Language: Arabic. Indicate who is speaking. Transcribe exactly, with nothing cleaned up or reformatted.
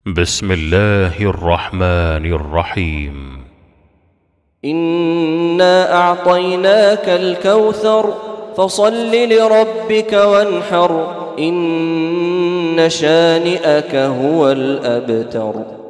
Speaker 1: بسم الله الرحمن الرحيم.
Speaker 2: إنا أعطيناك الكوثر فصل لربك وانحر إن شانئك هو الأبتر.